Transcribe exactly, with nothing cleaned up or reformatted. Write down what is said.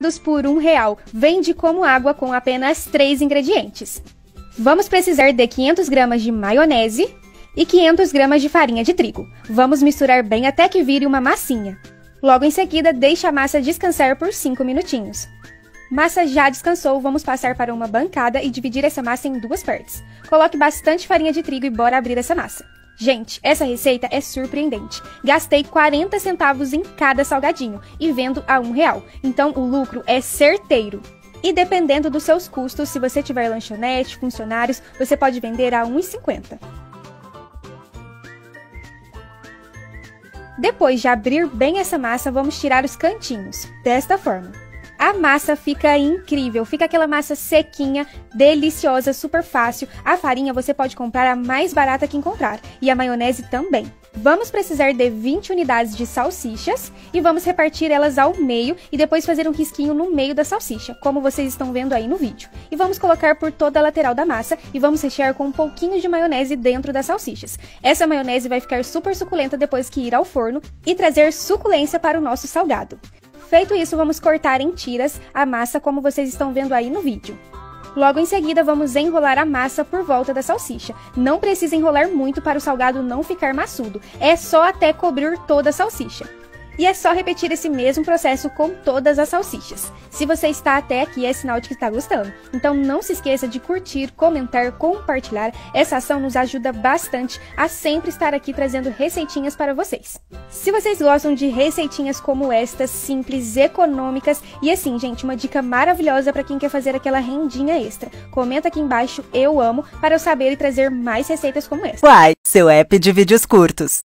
por um real. Vende como água com apenas três ingredientes. Vamos precisar de quinhentas gramas de maionese e quinhentas gramas de farinha de trigo. Vamos misturar bem até que vire uma massinha. Logo em seguida, deixe a massa descansar por cinco minutinhos. Massa já descansou, vamos passar para uma bancada e dividir essa massa em duas partes. Coloque bastante farinha de trigo e bora abrir essa massa. Gente, essa receita é surpreendente. Gastei quarenta centavos em cada salgadinho e vendo a um real. Então o lucro é certeiro. E dependendo dos seus custos, se você tiver lanchonete, funcionários, você pode vender a um real e cinquenta centavos. Depois de abrir bem essa massa, vamos tirar os cantinhos, desta forma. A massa fica incrível, fica aquela massa sequinha, deliciosa, super fácil. A farinha você pode comprar a mais barata que encontrar e a maionese também. Vamos precisar de vinte unidades de salsichas e vamos repartir elas ao meio e depois fazer um risquinho no meio da salsicha, como vocês estão vendo aí no vídeo. E vamos colocar por toda a lateral da massa e vamos rechear com um pouquinho de maionese dentro das salsichas. Essa maionese vai ficar super suculenta depois que ir ao forno e trazer suculência para o nosso salgado. Feito isso, vamos cortar em tiras a massa como vocês estão vendo aí no vídeo. Logo em seguida, vamos enrolar a massa por volta da salsicha. Não precisa enrolar muito para o salgado não ficar maçudo, é só até cobrir toda a salsicha. E é só repetir esse mesmo processo com todas as salsichas. Se você está até aqui, é sinal de que está gostando. Então não se esqueça de curtir, comentar, compartilhar. Essa ação nos ajuda bastante a sempre estar aqui trazendo receitinhas para vocês. Se vocês gostam de receitinhas como estas, simples, econômicas e assim, gente, uma dica maravilhosa para quem quer fazer aquela rendinha extra. Comenta aqui embaixo, eu amo, para eu saber e trazer mais receitas como essa. Uai, seu app de vídeos curtos.